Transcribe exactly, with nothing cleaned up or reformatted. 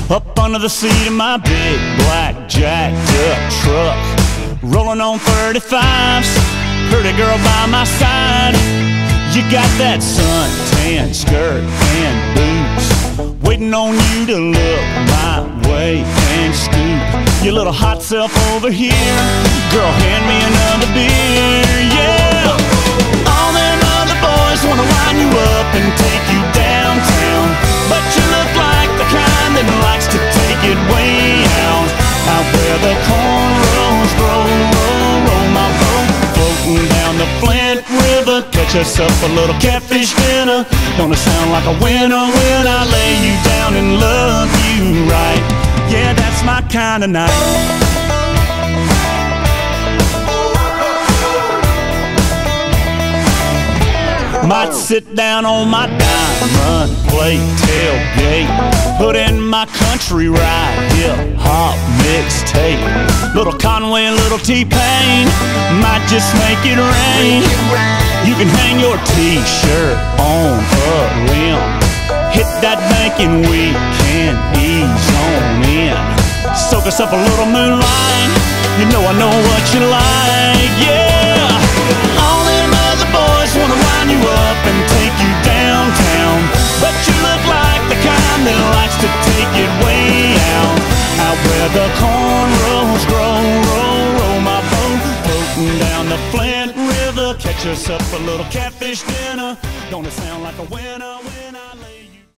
up under the seat of my big black jacked up truck, rolling on thirty-fives, pretty girl by my side. You got that suntan skirt and boots, waiting on you to look my way and scoop your little hot self over here. Girl, hand me another beer, yeah. All them other boys wanna line you up and take you downtown, but you look like the kind that likes to take it way out, out where the cornrows grow. Roll, roll my boat, floating down the Flint River, catch us up a little catfish dinner. Gonna sound like a winner when I lay you down and love you right. Yeah, that's my kind of night. Might sit down on my diamond plate tailgate, put in my country ride, hip hop mixtape. Little Conway, little T-Pain, might just make it rain. You can hang your t-shirt on a limb, hit that bank and we can ease on in. Soak us up a little moonlight, you know I know what you like, yeah. All them other boys wanna line you up and take you downtown, but you look like the kind that likes to take it way out, out where the cornrows grow. Roll, roll my boat, floating down the Flint River, catch us up a little catfish dinner. Gonna sound like a winner.